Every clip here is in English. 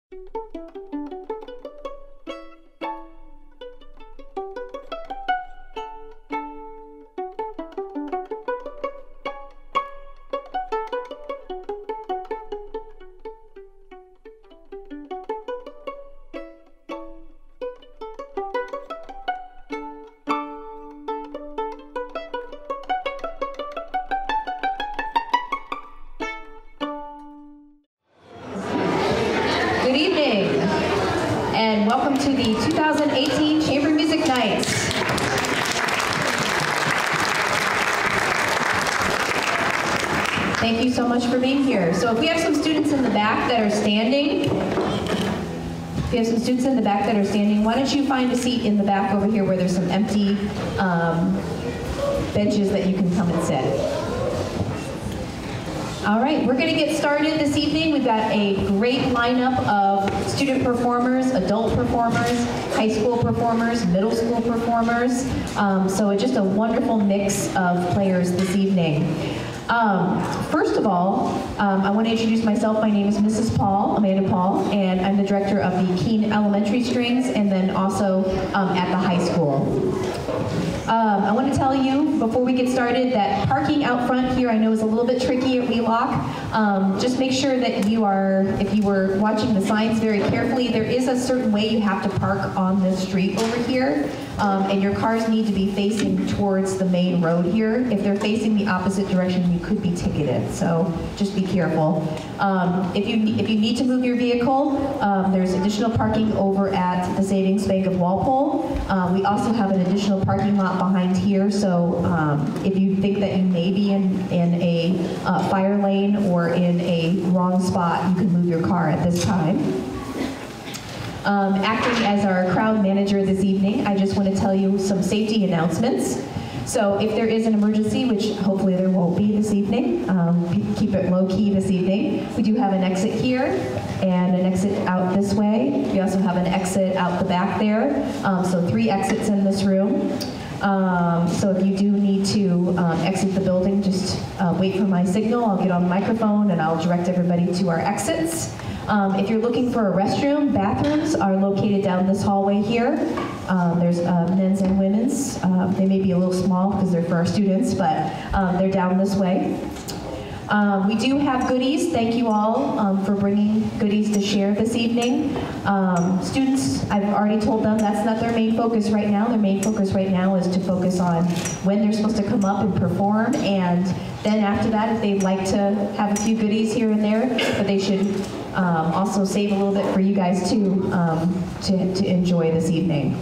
Good evening, and welcome to the 2018 Chamber Music Nights. Thank you so much for being here. So if we have some students in the back that are standing, why don't you find a seat in the back over here where there's some empty benches that you can come and sit. All right, we're going to get started this evening. We've got a great lineup of student performers, adult performers, high school performers, middle school performers. So just a wonderful mix of players this evening. First of all, I want to introduce myself. My name is Mrs. Paul, Amanda Paul, and I'm the director of the Keene Elementary Strings and then also at the high school. I want to tell you before we get started that parking out front here I know is a little bit tricky at Wheelock. Just make sure that you are, if you were watching the signs very carefully, there is a certain way you have to park on the street over here, and your cars need to be facing towards the main road here. If they're facing the opposite direction, you could be ticketed, so just be careful. If you need to move your vehicle, there's additional parking over at the Savings Bank of Walpole. We also have an additional parking lot behind here, so if you think that you may be in a fire lane or in a wrong spot, you can move your car at this time. Acting as our crowd manager this evening, I just want to tell you some safety announcements. So if there is an emergency, which hopefully there won't be this evening, keep it low-key this evening. We do have an exit here and an exit out this way. We also have an exit out the back there, so 3 exits in this room. So if you do need to exit the building, just wait for my signal. I'll get on the microphone and I'll direct everybody to our exits. If you're looking for a restroom, bathrooms are located down this hallway here. There's men's and women's. They may be a little small because they're for our students, but they're down this way. We do have goodies. Thank you all for bringing goodies to share this evening. Students, I've already told them that's not their main focus right now. Their main focus right now is to focus on when they're supposed to come up and perform, and then after that, if they'd like to have a few goodies here and there, but they should also save a little bit for you guys too to enjoy this evening.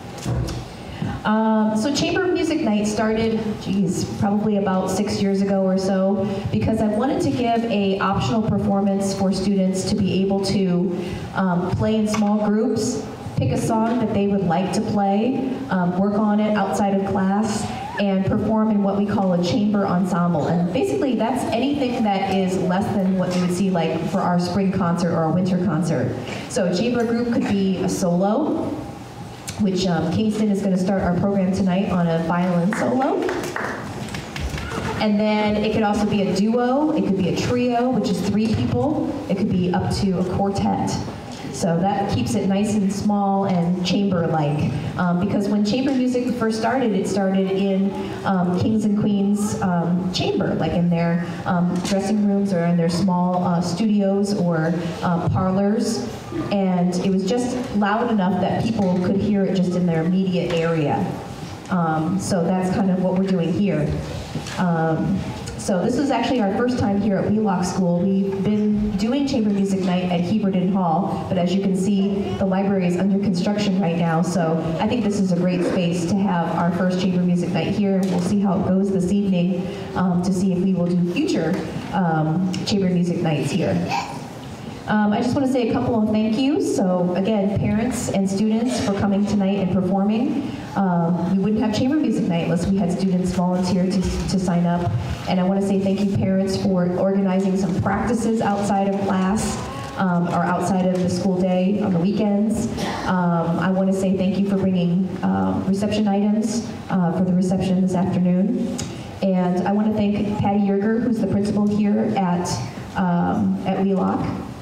So Chamber Music Night started, probably about 6 years ago or so, because I wanted to give an optional performance for students to be able to play in small groups, pick a song that they would like to play, work on it outside of class, and perform in what we call a chamber ensemble. And basically that's anything that is less than what you would see like for our spring concert or our winter concert. So a chamber group could be a solo, which Kingston is going to start our program tonight on a violin solo. And then it could also be a duo, it could be a trio, which is 3 people. It could be up to a quartet. So that keeps it nice and small and chamber-like. Because when chamber music first started, it started in kings and queens chamber, like in their dressing rooms or in their small studios or parlors. And it was just loud enough that people could hear it just in their immediate area. So that's kind of what we're doing here. So this is actually our first time here at Wheelock School. We've been doing Chamber Music Night at Heberden Hall, but as you can see, the library is under construction right now, so I think this is a great space to have our first Chamber Music Night here. We'll see how it goes this evening to see if we will do future Chamber Music Nights here. I just want to say a couple of thank yous. So again, parents and students for coming tonight and performing. We wouldn't have Chamber Music Night unless we had students volunteer to sign up. And I want to say thank you, parents, for organizing some practices outside of class or outside of the school day on the weekends. I want to say thank you for bringing reception items for the reception this afternoon. And I want to thank Patty Yerger, who's the principal here at Wheelock.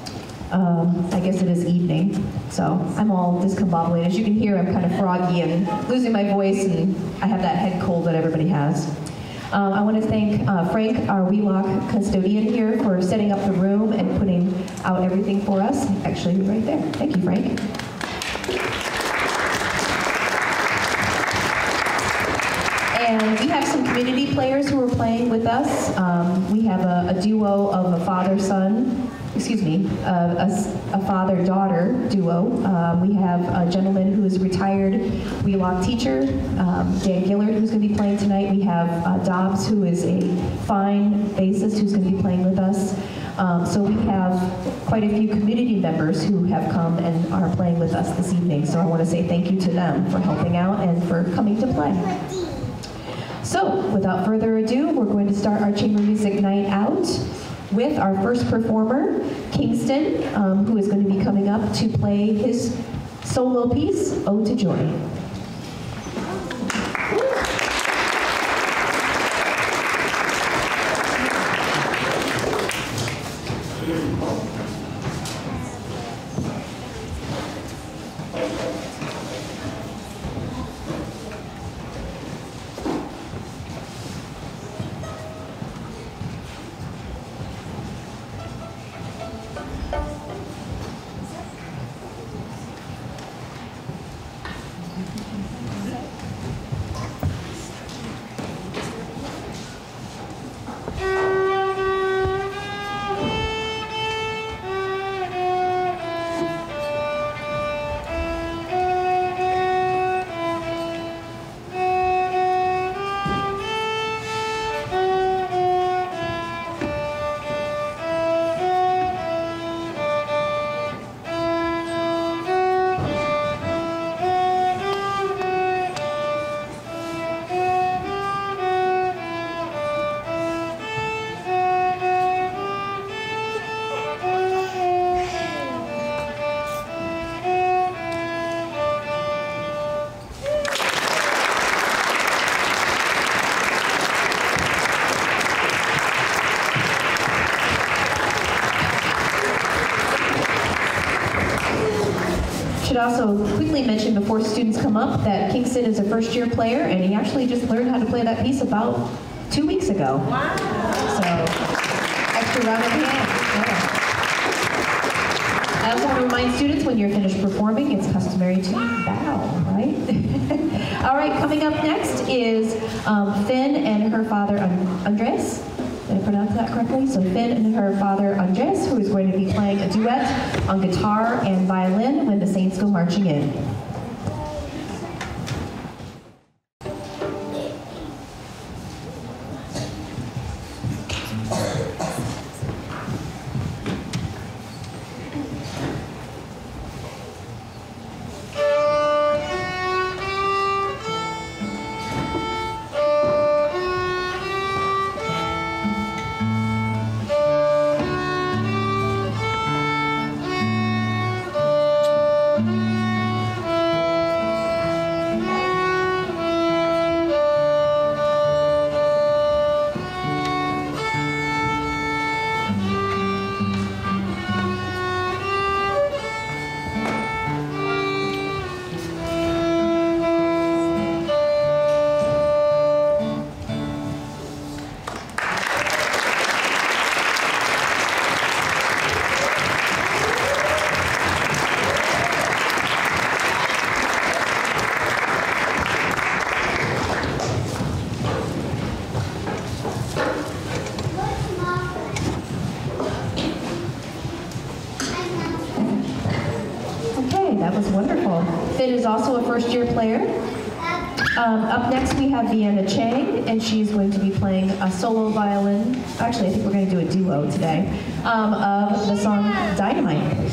I guess it is evening, so I'm all discombobulated. As you can hear, I'm kind of froggy and losing my voice, and I have that head cold that everybody has. I want to thank Frank, our Wheelock custodian here, for setting up the room and putting out everything for us. Actually, right there. Thank you, Frank. And we have some community players who are playing with us. We have a duo of a father-son, excuse me, a father-daughter duo. We have a gentleman who is a retired Wheelock teacher, Dan Gillard, who's going to be playing tonight. We have Dobbs, who is a fine bassist, who's going to be playing with us. So we have quite a few community members who have come and are playing with us this evening. So I want to say thank you to them for helping out and for coming to play. So, without further ado, we're going to start our chamber music night out with our first performer, Kingston, who is going to be coming up to play his solo piece, Ode to Joy. Also quickly mention before students come up that Kingston is a first-year player, and he actually just learned how to play that piece about 2 weeks ago. Wow. So, extra round of applause. Yeah. I also want to remind students when you're finished performing, it's customary to bow, right? All right, coming up next is Finn and her father, Andres. Did I pronounce that correctly? So Finn and her father, Andres, who is going to be playing a duet on guitar and violin when the Saints go marching in. Finn is also a first-year player. Up next we have Vienna Chang, and she's going to be playing a solo violin. Actually, I think we're going to do a duo today of the song Dynamite.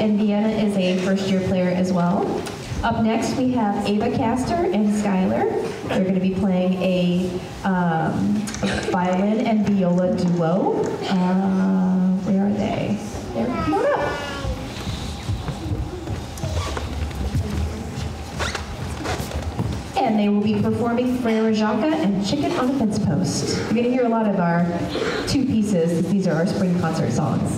and Vienna is a first-year player as well. Up next, we have Ava Castor and Skylar. They're going to be playing a violin and viola duo. Where are they? There, come on up. And they will be performing Frere Jacques and Chicken on a Fence Post. You're going to hear a lot of our two pieces. These are our spring concert songs.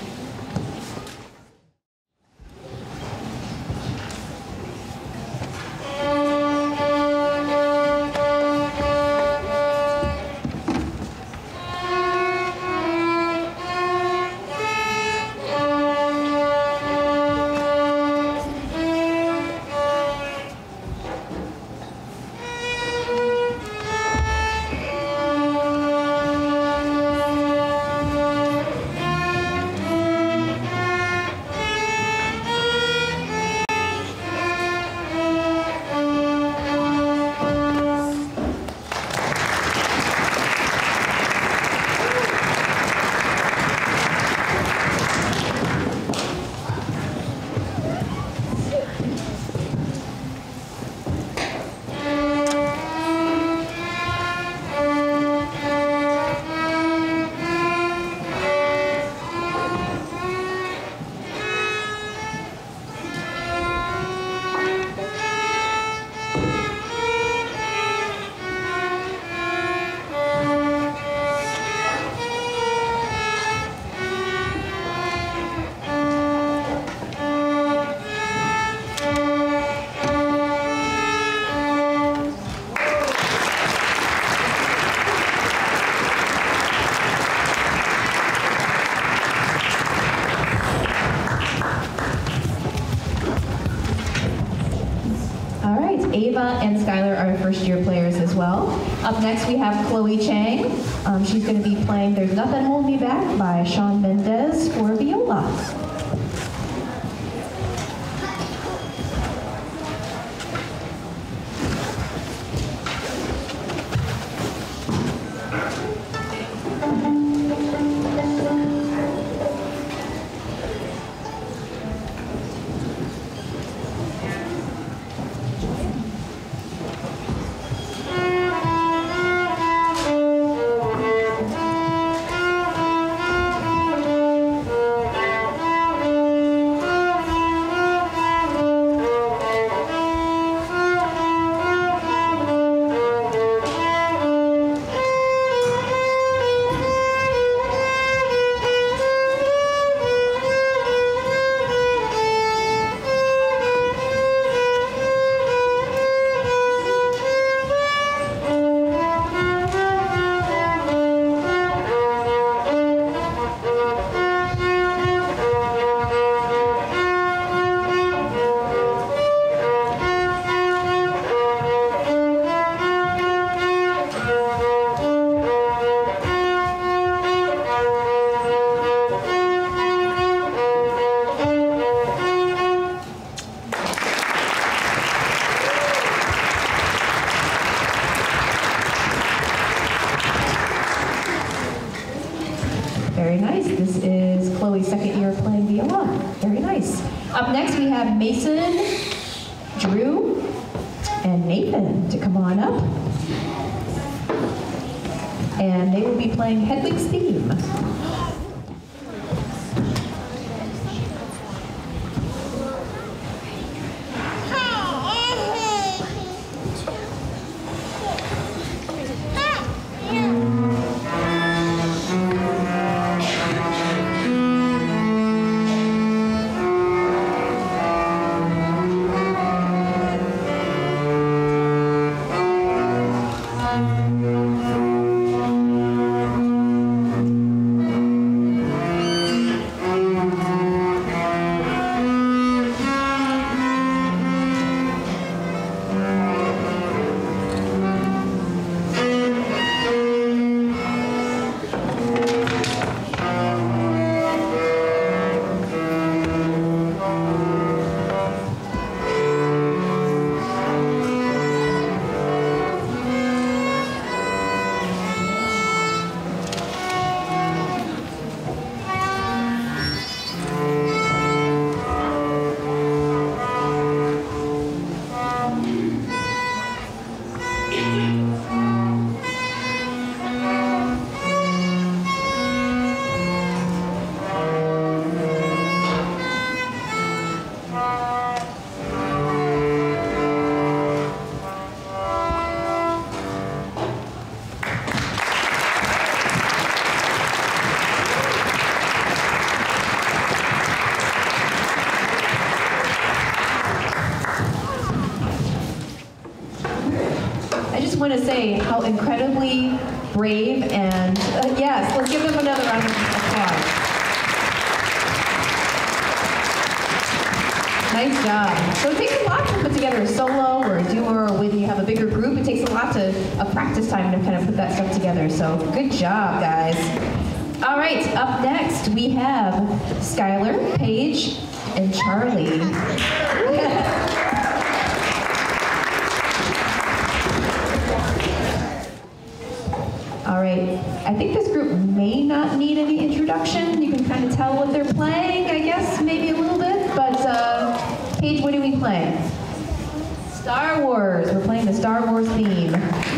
Ava and Skylar are first-year players as well. Up next, we have Chloe Chang. She's going to be playing There's Nothing Holding Me Back by Shawn Mendes for viola. Very nice. This is Chloe's second year playing viola. Very nice. Up next, we have Mason, Drew, and Nathan to come on up. And they will be playing Hedwig's Theme. want to say how incredibly brave and, yes, let's give them another round of applause. Nice job. So it takes a lot to put together a solo or a duo, or when you have a bigger group, it takes a lot of practice time to kind of put that stuff together. So good job, guys. All right, up next we have Skylar, Paige, and Charlie. All right, I think this group may not need any introduction. You can kind of tell what they're playing, I guess, maybe a little bit. But Paige, what are we playing? Star Wars. We're playing the Star Wars theme.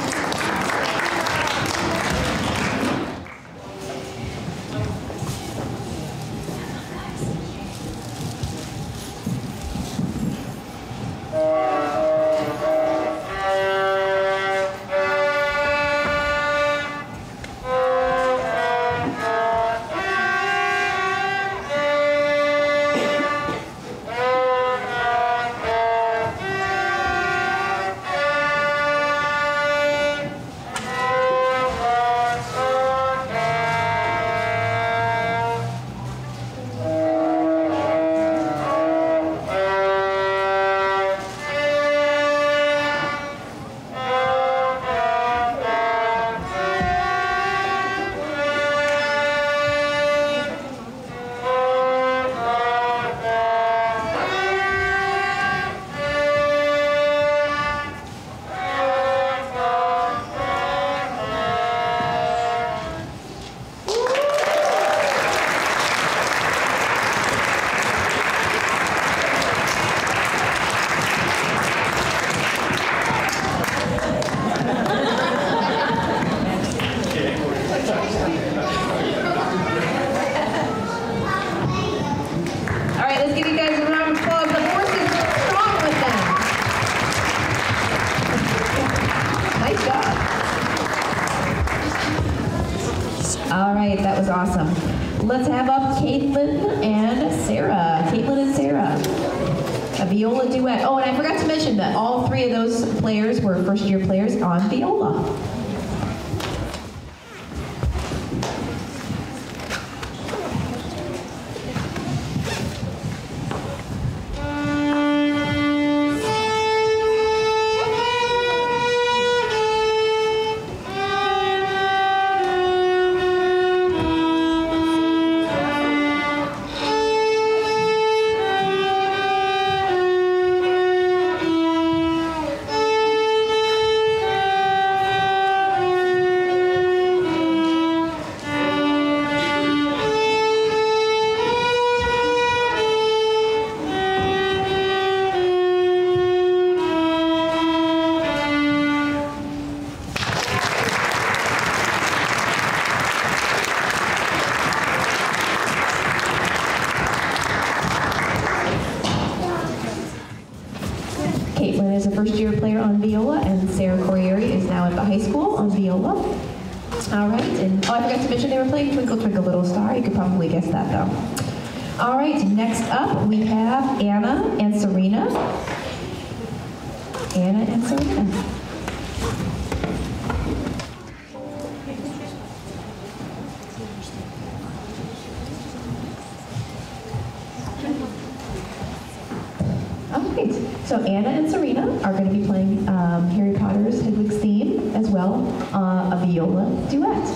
That was awesome. Let's have up Caitlin and Sarah. Caitlin and Sarah. A viola duet. Oh, and I forgot to mention that all three of those players were first-year players on viola. Caitlin is a first-year player on viola, and Sarah Corrieri is now at the high school on viola. All right, and I forgot to mention they were playing Twinkle Twinkle Little Star. You could probably guess that, though. All right, next up we have Anna and Serena. Anna and Serena. So Anna and Serena are going to be playing Harry Potter's Hedwig's Theme, as well a viola duet.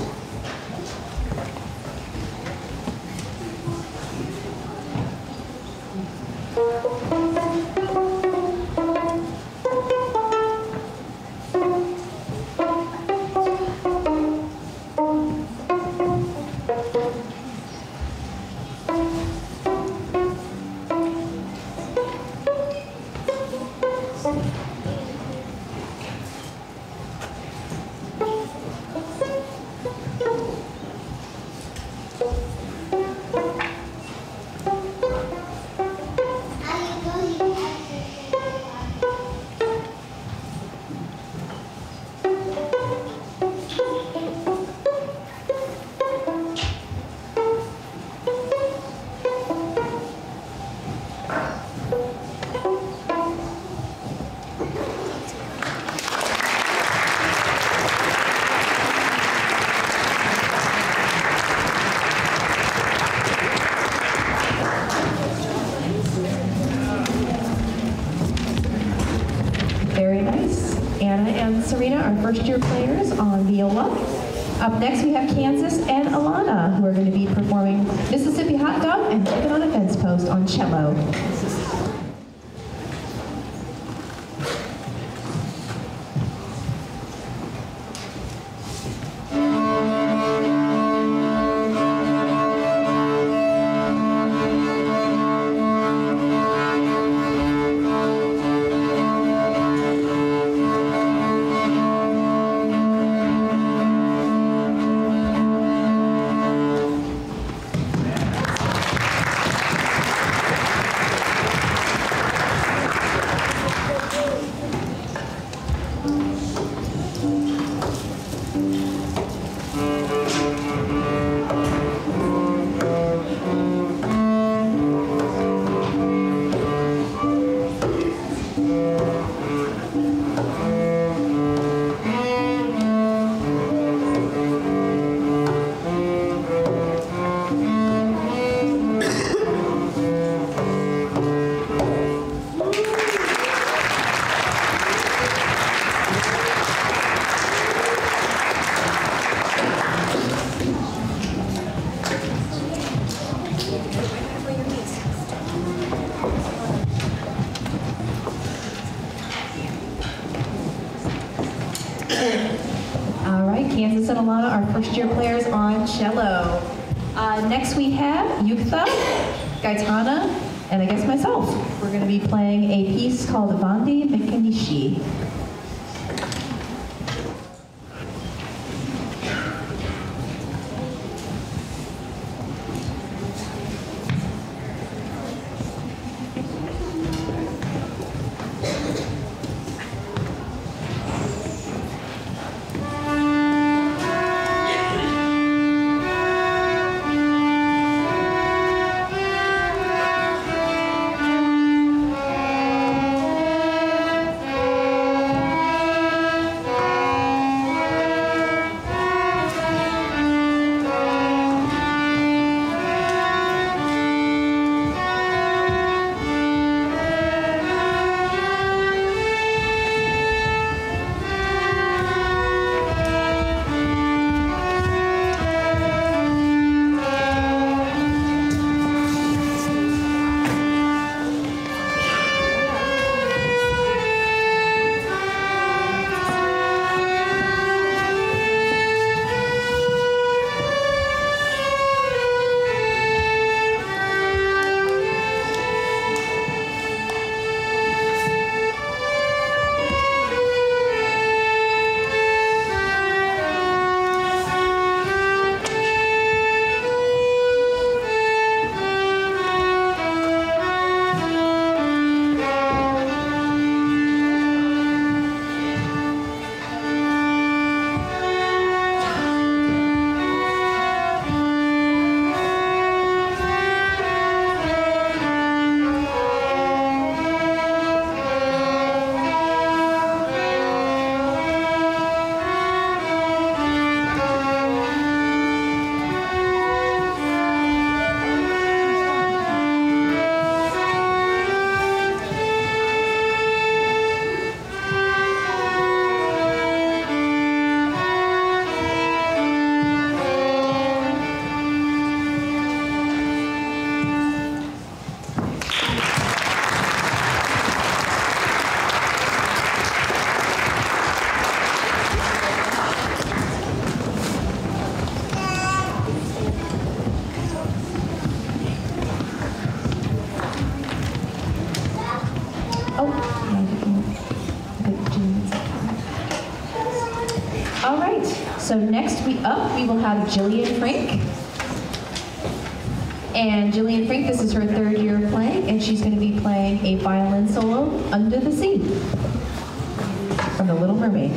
our first-year players on Wheelock. Up next, we have Kansas and Alana, who are going to be performing Mississippi Hot Dog and Chicken on a Fence Post on cello. All right, Kansas and Alana, our first-year players on cello. Next we have Yuktha, Gaetana, and I guess myself. We're going to be playing a piece called Vandi Mekanishi. All right, so next we will have Jillian Frank. And Jillian Frank, this is her third year of playing, and she's going to be playing a violin solo, Under the Sea, from The Little Mermaid.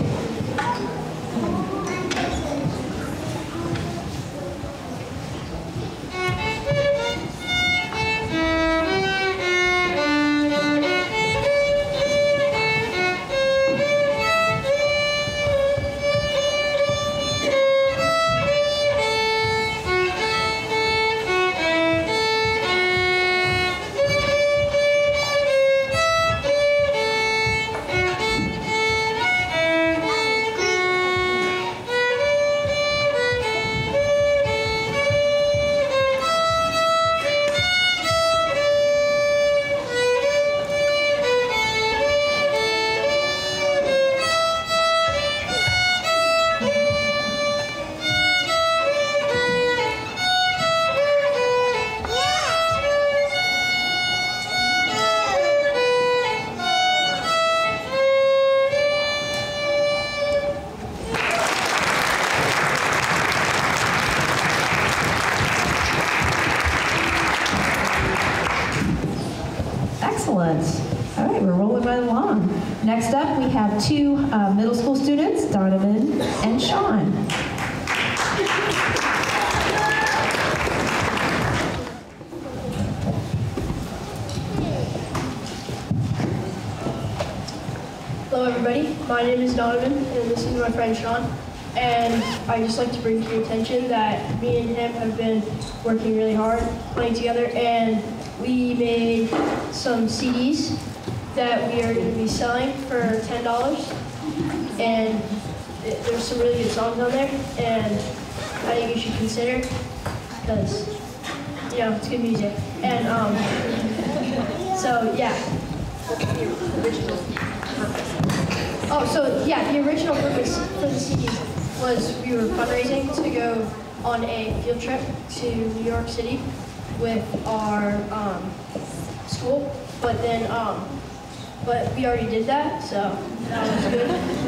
Excellent. All right, we're rolling right along. Next up, we have two middle school students, Donovan and Sean. Hello everybody, my name is Donovan and this is my friend Sean. And I'd just like to bring to your attention that me and him have been working really hard playing together, and we made some CDs that we are going to be selling for $10. And there's some really good songs on there, and I think you should consider, because, you know, it's good music. And so yeah. The original purpose for the CDs was we were fundraising to go on a field trip to New York City with our school, but then but we already did that, so that was good.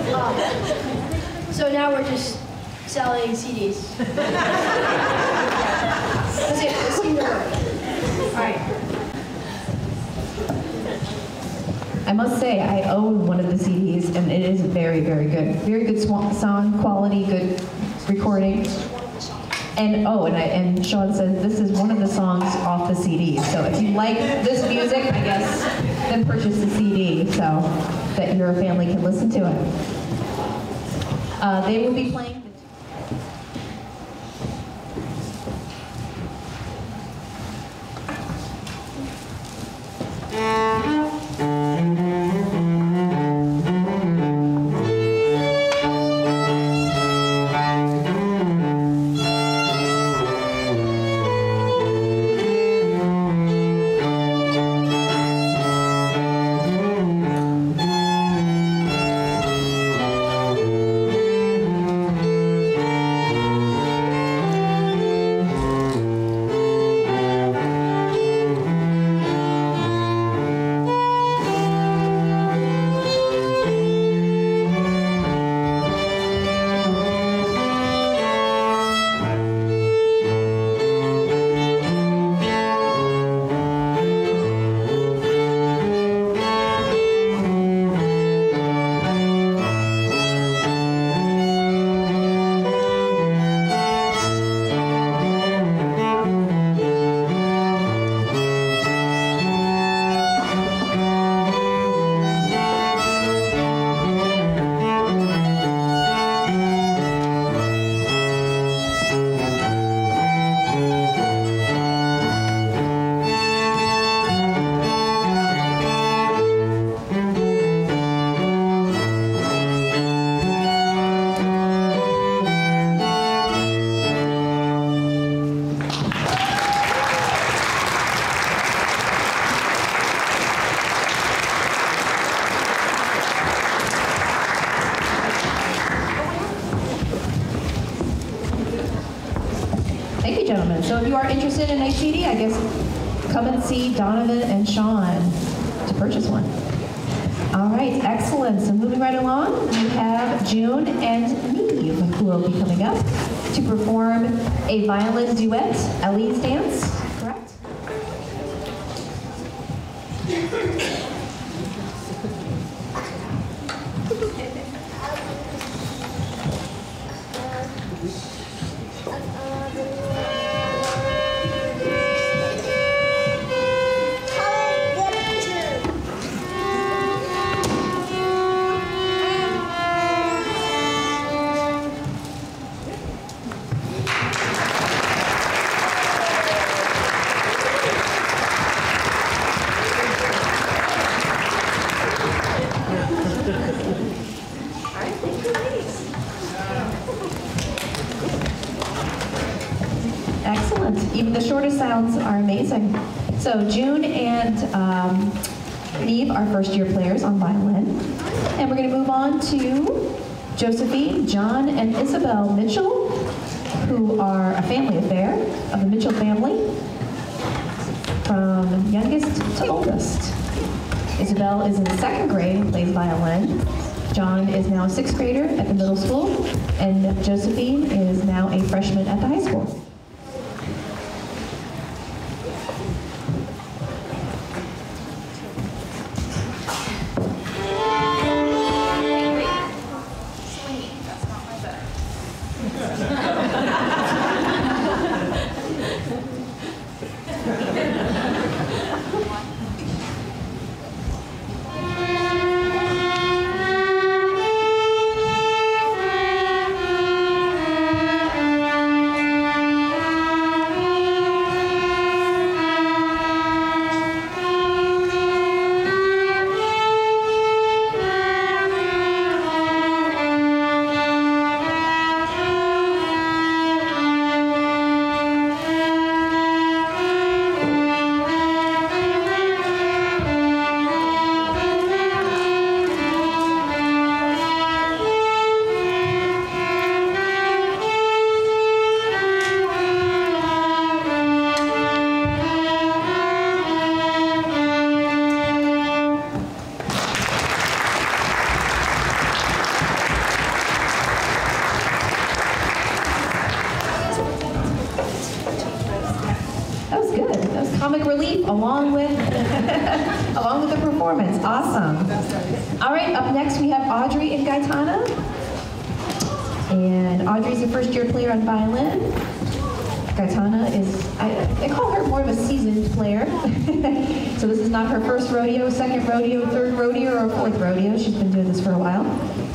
So now we're just selling CDs. That's it. Let's see the work. All right. I must say, I own one of the CDs, and it is very, very good. Very good sound quality, good recording. And and Sean says this is one of the songs off the CD. So if you like this music, I guess, then purchase the CD so that your family can listen to it. They will be playing. Thank you, gentlemen. So if you are interested in a CD, I guess come and see Donovan and Sean to purchase one. All right, excellent. So moving right along, we have June and Neve who will be coming up to perform a violin duet, Ellie's Dance, correct? Excellent. Even the shortest sounds are amazing. So June and Neve are first-year players on violin. And we're going to move on to Josephine, John, and Isabel Mitchell, who are a family affair of the Mitchell family, from youngest to oldest. Isabel is in second grade and plays violin. John is now a sixth grader at the middle school, and Josephine is now a freshman at the high school. comic relief along with along with the performance. Awesome. All right, up next we have Audrey and Gaetana. And Audrey's a first-year player on violin. Gaetana is, I call her more of a seasoned player. So this is not her first rodeo, second rodeo, third rodeo, or fourth rodeo. She's been doing this for a while.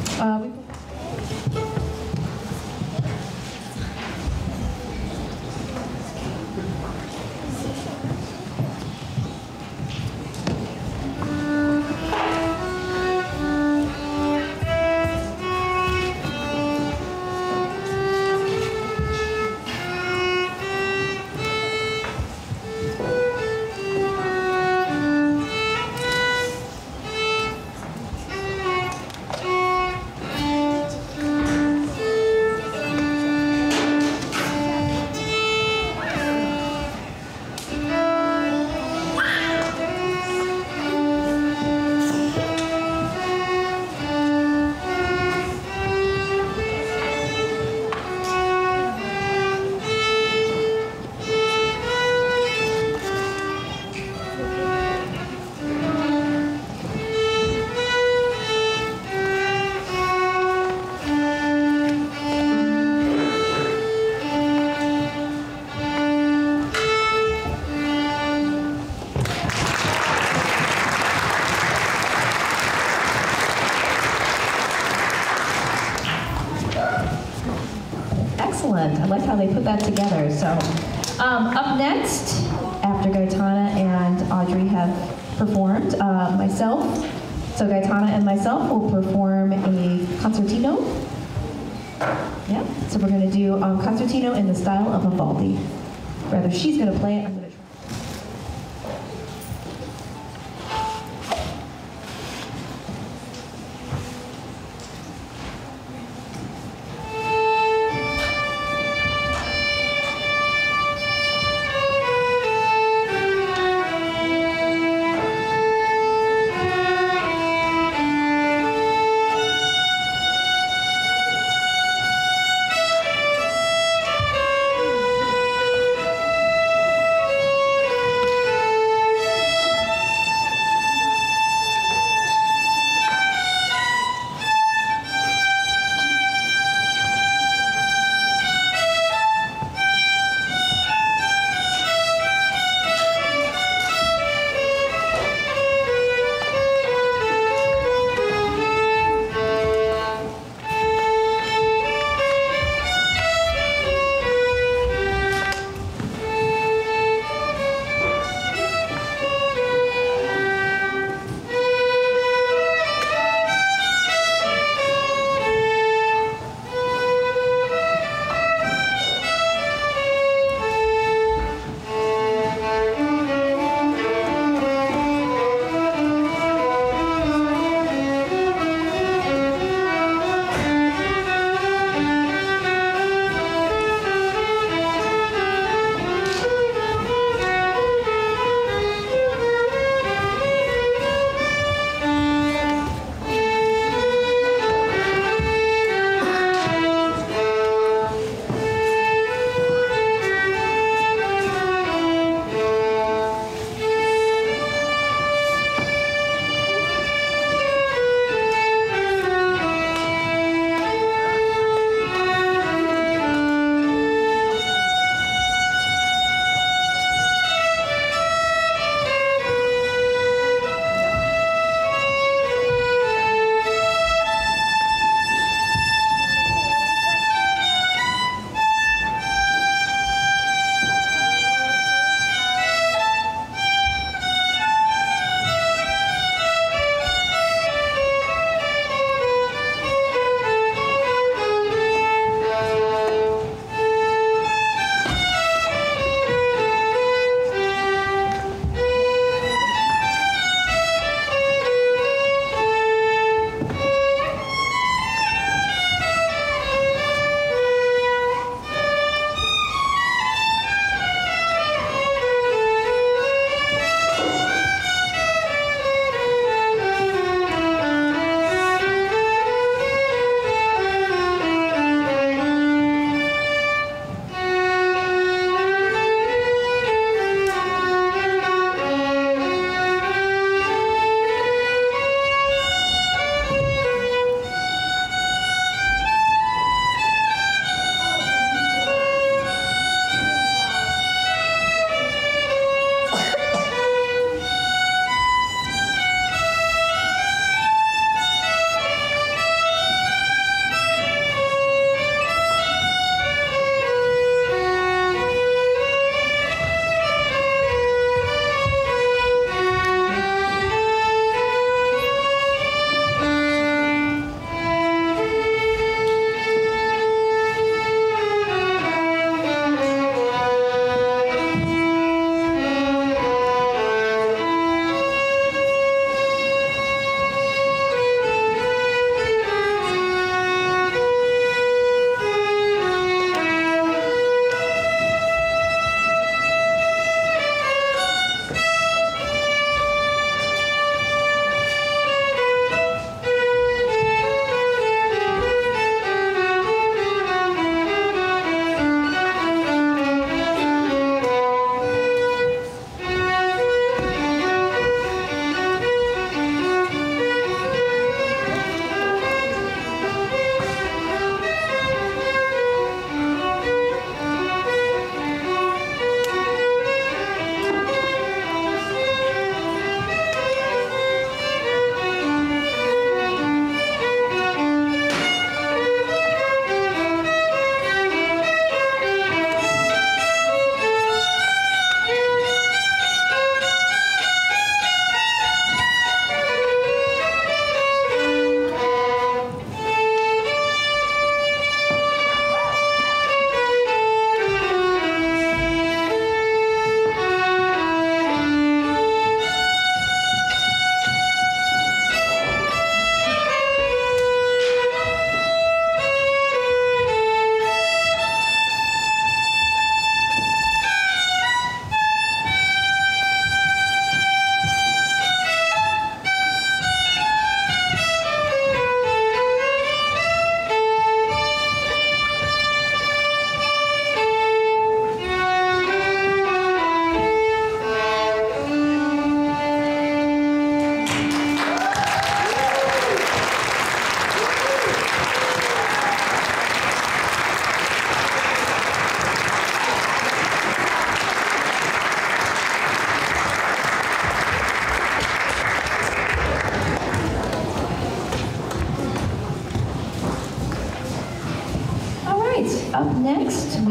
Excellent. I like how they put that together. So, up next, after Gaetana and Audrey have performed, myself, so Gaetana and myself will perform a concertino. Yeah. So we're going to do concertino in the style of Vivaldi. Rather, she's going to play it. I'm going to try.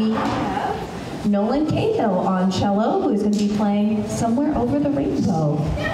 we have Nolan Cahill on cello, who is going to be playing Somewhere Over the Rainbow.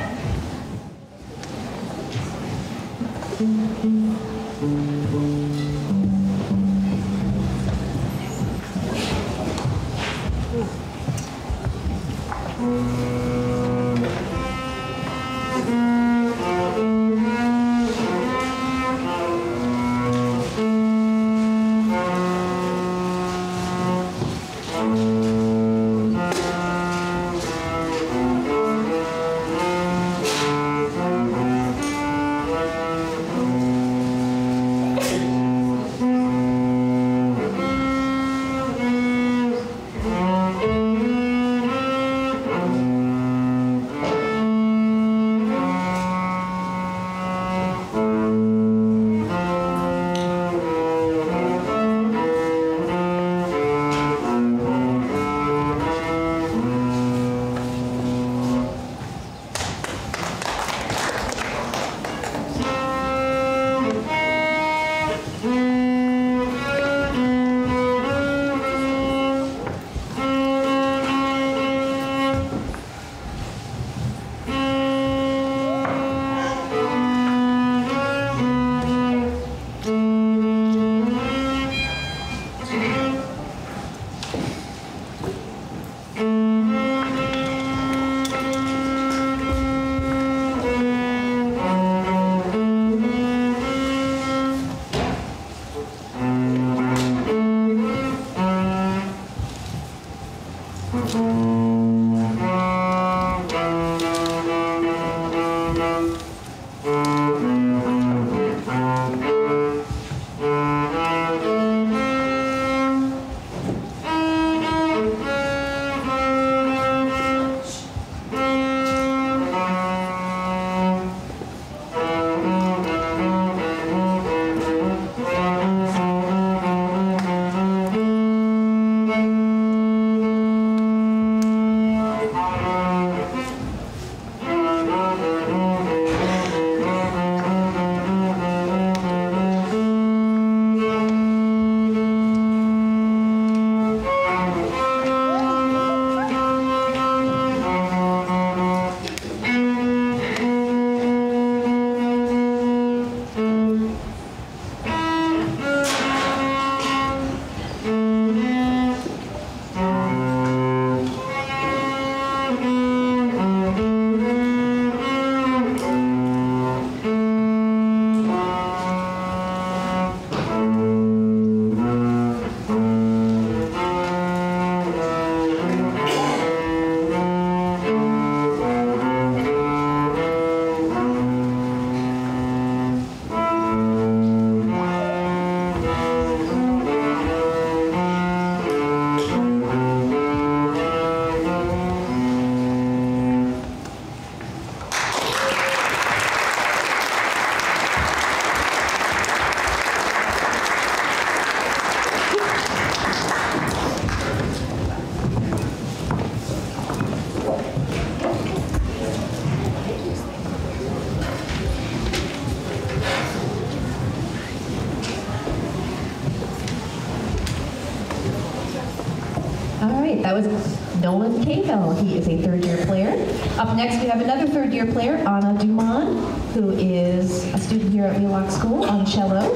That was Nolan Cahill. He is a third-year player. Up next, we have another third-year player, Anna Duman, who is a student here at Wheelock School on cello.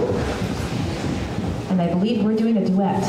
And I believe we're doing a duet.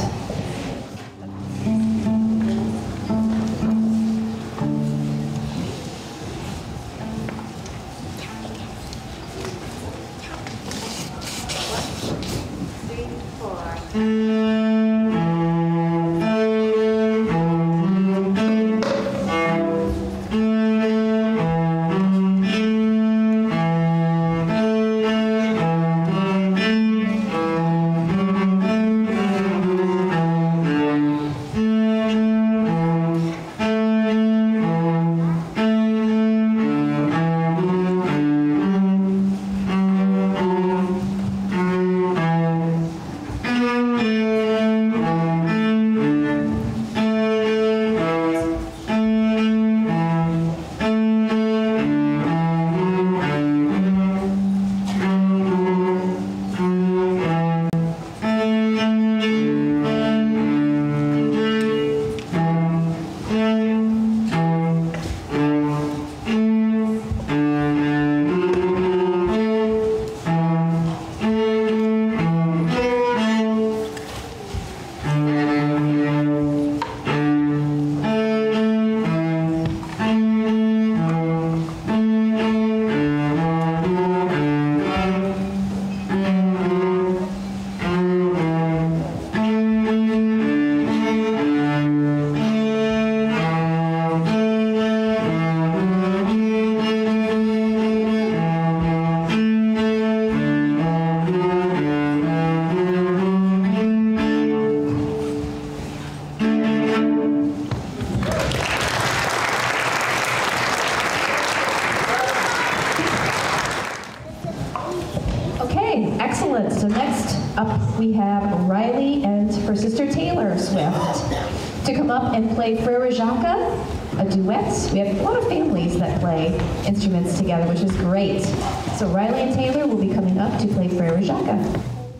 up we have Riley and her sister Taylor Swift to come up and play Frere Jacques, a duet. We have a lot of families that play instruments together, which is great. So Riley and Taylor will be coming up to play Frere Jacques.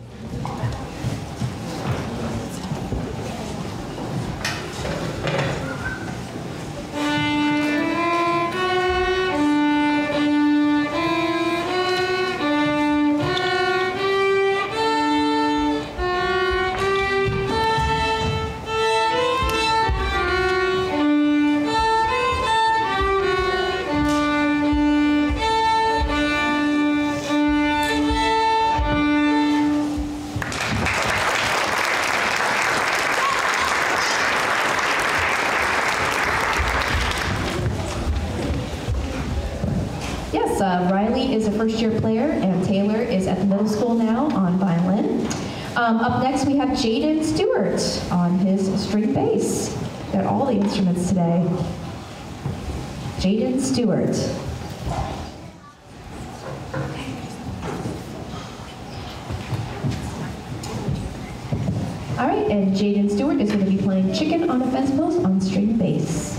Riley is a first-year player, and Taylor is at the middle school now on violin. Up next, we have Jaden Stewart on his string bass. Got all the instruments today. Jaden Stewart. All right, and Jaden Stewart is going to be playing Chicken on a Fence Post on string bass.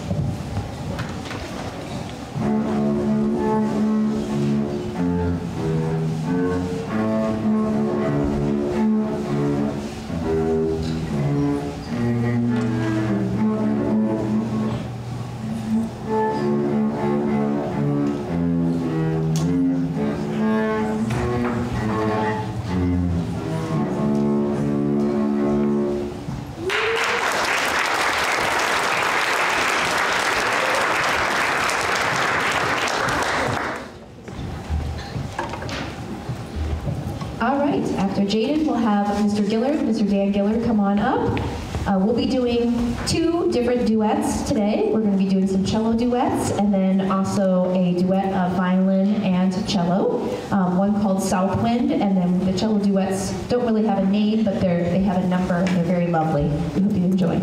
All right, after Jaden, we'll have Mr. Gillard, Mr. Dan Gillard, come on up. We'll be doing 2 different duets today. We're going to be doing some cello duets and then also a duet of violin and cello. One called Southwind, and then the cello duets don't really have a name, but they have a number and they're very lovely. We hope you enjoy.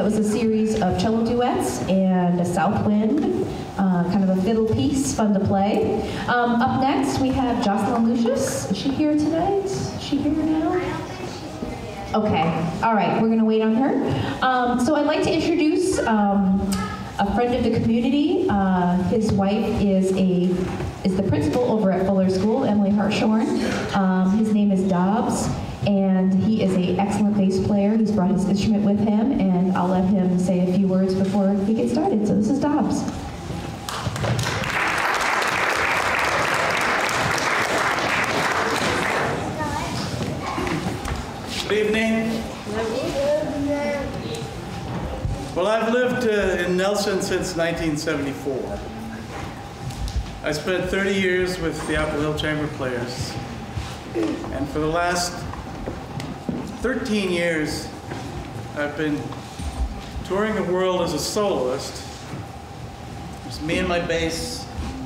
was a series of cello duets and a south wind, kind of a fiddle piece, fun to play. Up next, we have Jocelyn Lucius. Is she here tonight? Is she here now? Okay, all right, we're gonna wait on her. So I'd like to introduce a friend of the community. His wife is the principal over at Fuller School, Emily Hartshorn. His name is Dobbs, and he is an excellent bass player. He's brought his instrument with him, and I'll let him say a few words before we get started. So this is Dobbs. Good evening. Well, I've lived in Nelson since 1974. I spent 30 years with the Apple Hill Chamber Players. And for the last 13 years, I've been touring the world as a soloist. It's me and my bass.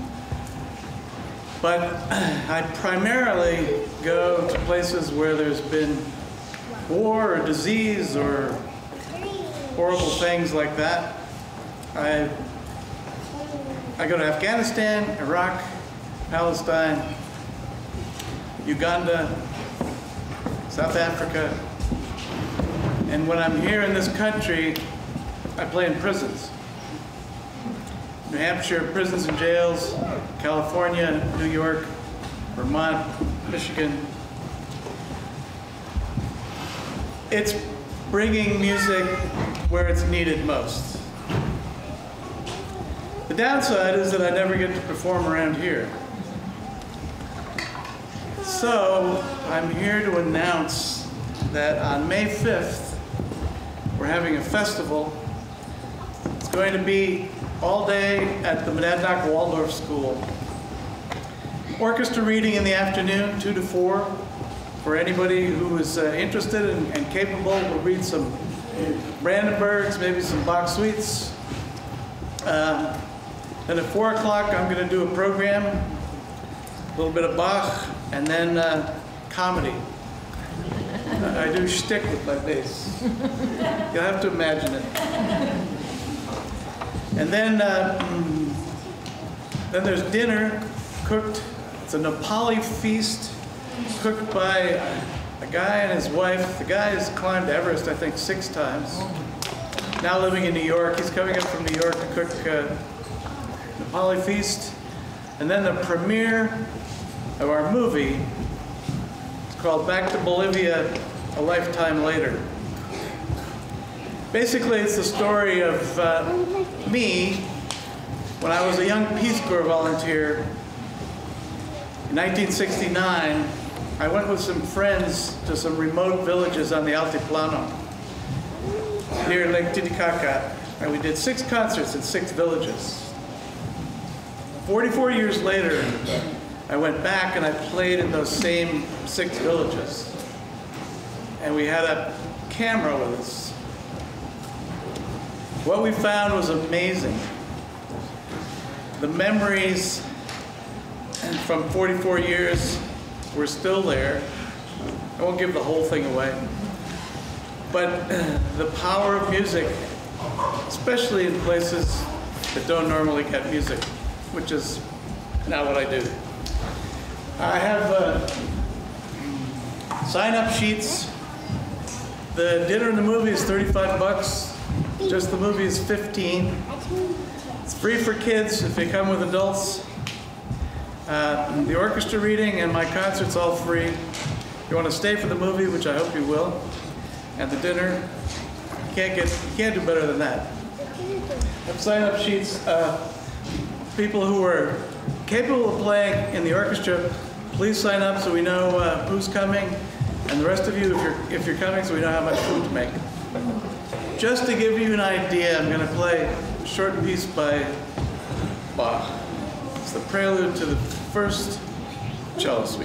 But I primarily go to places where there's been war or disease or horrible things like that. I go to Afghanistan, Iraq, Palestine, Uganda, South Africa, and when I'm here in this country, I play in prisons. New Hampshire prisons and jails, California, New York, Vermont, Michigan. It's bringing music where it's needed most. The downside is that I never get to perform around here. So I'm here to announce that on May 5th, we're having a festival. It's going to be all day at the Monadnock Waldorf School. Orchestra reading in the afternoon, 2 to 4. For anybody who is interested and capable, we'll read some Brandenburgs, maybe some Bach suites. Then at 4 o'clock, I'm going to do a program, a little bit of Bach, and then comedy. I do shtick with my bass. You'll have to imagine it. And then there's dinner cooked. It's a Nepali feast cooked by a guy and his wife. The guy has climbed Everest, I think, 6 times. Now living in New York. He's coming up from New York to cook Nepali feast. And then the premiere of our movie. It's called Back to Bolivia, A Lifetime Later. Basically, it's the story of me when I was a young Peace Corps volunteer. In 1969, I went with some friends to some remote villages on the Altiplano near Lake Titicaca, and we did 6 concerts in 6 villages. 44 years later, I went back and I played in those same 6 villages. And we had a camera with us. What we found was amazing. The memories from 44 years were still there. I won't give the whole thing away. But the power of music, especially in places that don't normally get music, which is not what I do. I have sign-up sheets. The dinner and the movie is $35. Just the movie is $15. It's free for kids if they come with adults. The orchestra reading and my concert's all free. If you want to stay for the movie, which I hope you will, and the dinner, you can't do better than that. I have sign-up sheets. People who are capable of playing in the orchestra, please sign up so we know who's coming, and the rest of you, if you're coming, so we know how much food to make. Just to give you an idea, I'm going to play a short piece by Bach. It's the prelude to the first cello suite.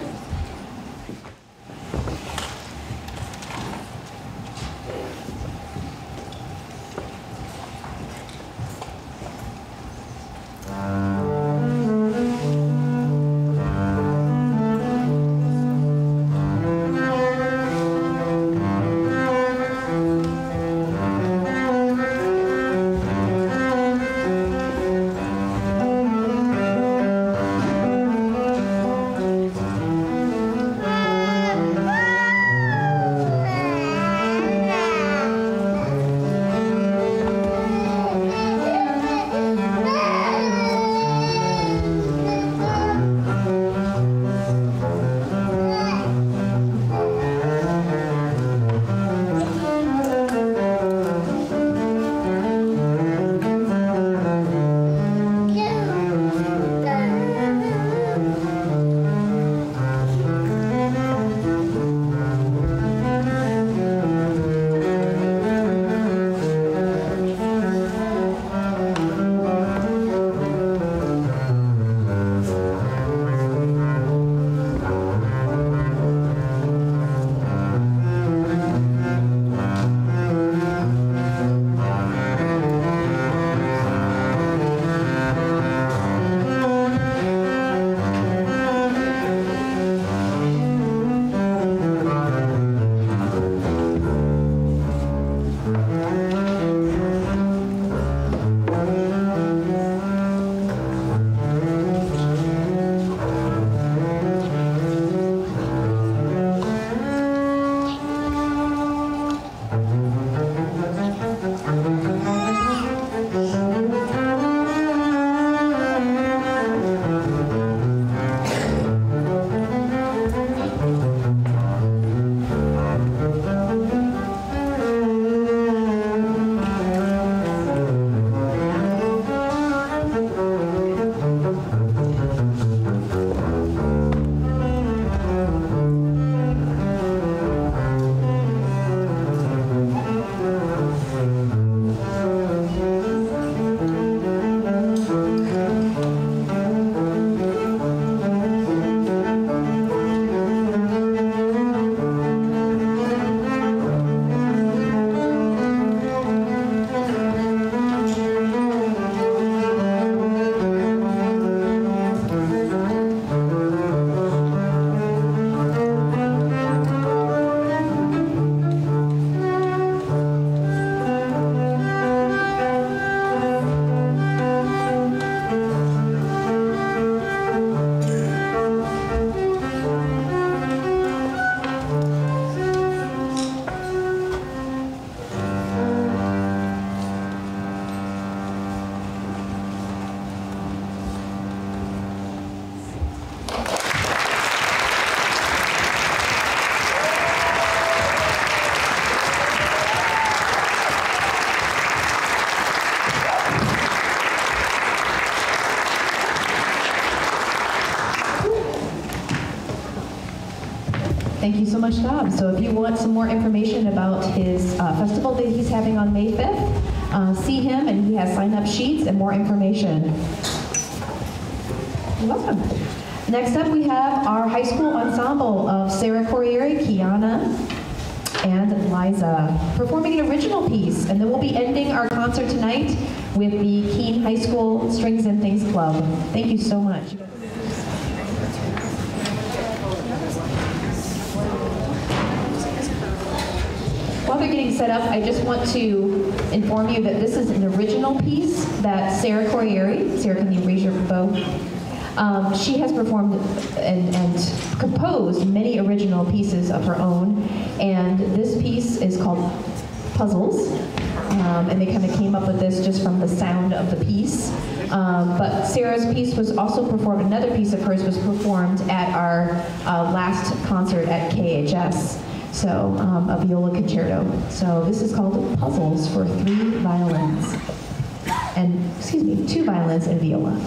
Thank you so much, Dob. So if you want some more information about his festival that he's having on May 5th, see him, and he has sign-up sheets and more information. You're welcome. Next up, we have our high school ensemble of Sarah Corriere, Kiana, and Liza, performing an original piece. And then we'll be ending our concert tonight with the Keene High School Strings and Things Club. Thank you so much. While they're getting set up, I just want to inform you that this is an original piece that Sarah Corriere, Sarah, can you raise your bow? She has performed and composed many original pieces of her own, and this piece is called Puzzles, and they kind of came up with this just from the sound of the piece. But Sarah's piece was also performed, another piece of hers was performed at our last concert at KHS, so a viola concerto. So this is called Puzzles for 3 violins, and, 2 violins and viola.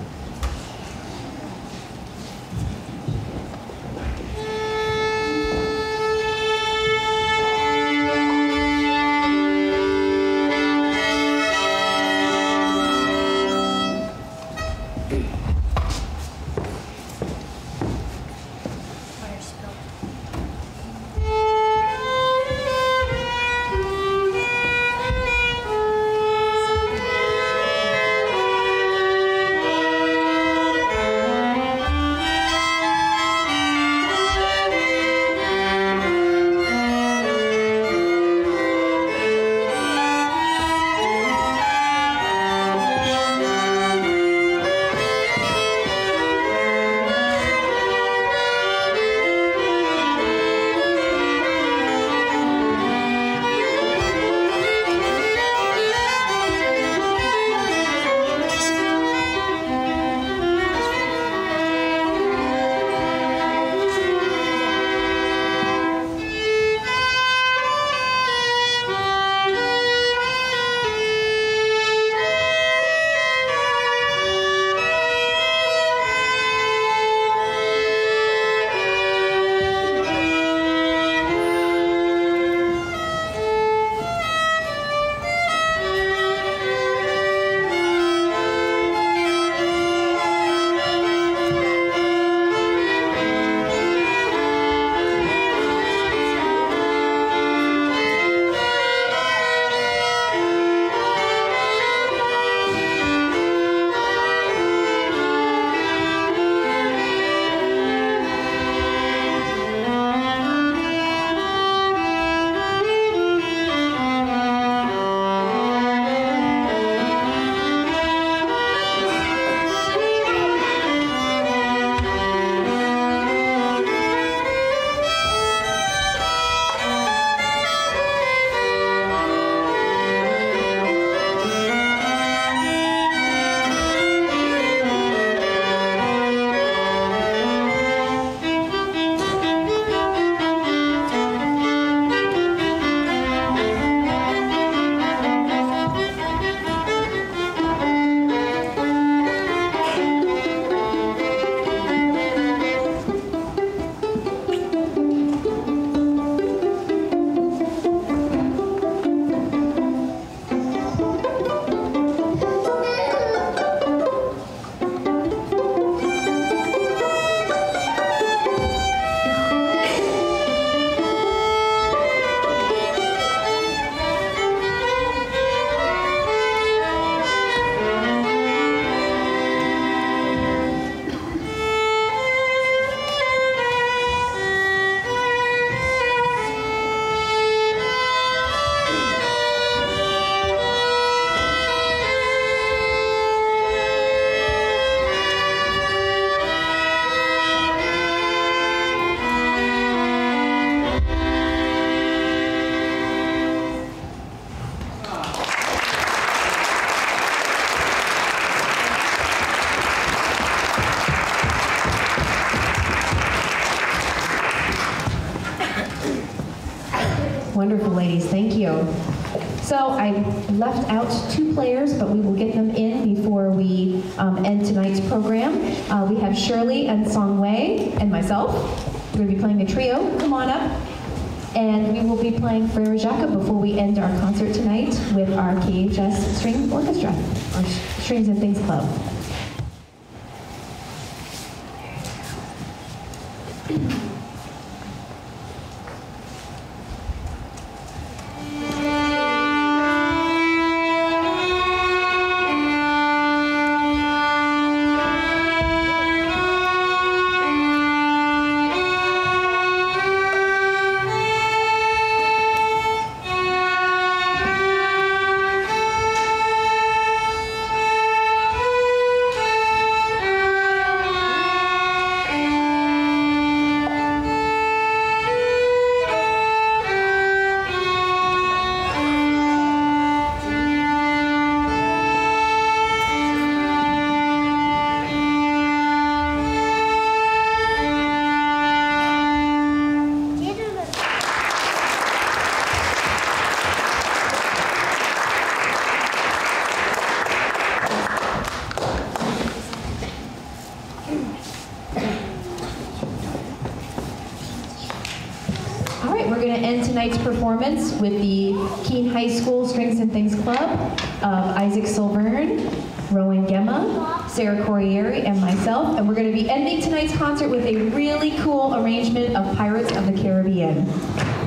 Wonderful, ladies. Thank you. So I left out 2 players, but we will get them in before we end tonight's program. We have Shirley and Song Wei and myself. We're going to be playing a trio. Come on up. And we will be playing Frere Jacques before we end our concert tonight with our KHS String Orchestra, or Strings and Things Club. Tonight's performance with the Keene High School Strings and Things Club of Isaac Silverne, Rowan Gemma, Sarah Corriere, and myself. And we're going to be ending tonight's concert with a really cool arrangement of Pirates of the Caribbean.